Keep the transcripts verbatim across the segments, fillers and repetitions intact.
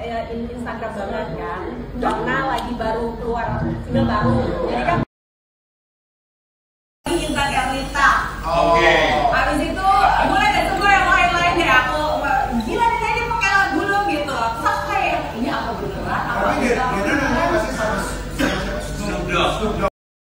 eh, Instagram banget kan, Donna lagi baru keluar single baru, jadi kan Instagram Lita. Oke. Habis itu mulai dari semua yang lain-lain deh aku gila nih dia pakai lagu dulu gitu. Terus kayak ini apa beneran? Apa Tapi dia dia nanya pasti sama Snoop Dogg.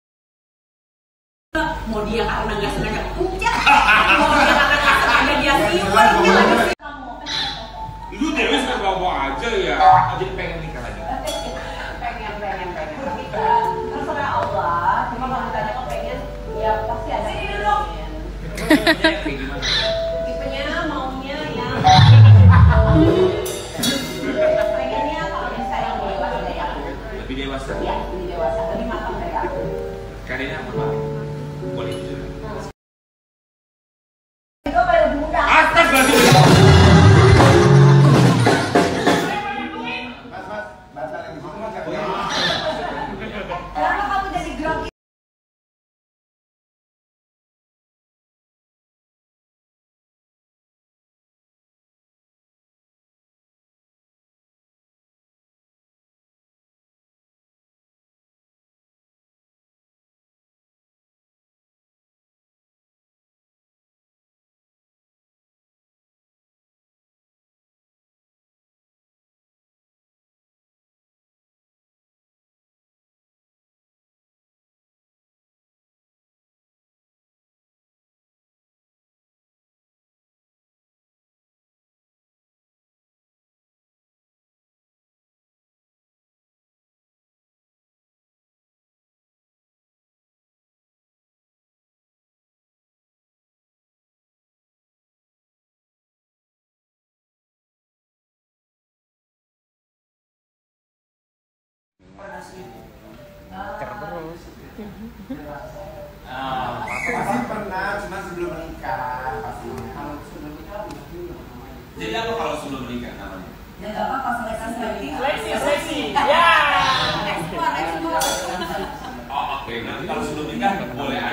Mau dia karena nggak sengaja pucat, mau dia karena nggak sengaja dia siwar gitu. Lu Dewi suka ngomong aja ya, jadi pengen nikah lagi. pengen pengen pengen tapi kan terserah Allah, cuma kalau ditanya kok pengen ya pasti ada sini dulu Kayak gimana? tipenya maunya yang pengennya kalau bisa yang dewasa dari aku Lebih dewasa. ya lebih dewasa lebih matang dari aku Karirnya apa? Boleh jujur. itu apa lebih muda Astagfirullah. Mas, mas, batal yang di situ mas ya. kenapa kamu jadi grogi? Terus. Pasti pernah, cuma sebelum menikah pasti. Kalau sebelum menikah belum. Jadi apa kalau sebelum menikah namanya? ya nggak apa-apa seleksi seleksi Seleksi, seleksi. Ya. ekspor ekspor Oh oke, nanti kalau sebelum nikah boleh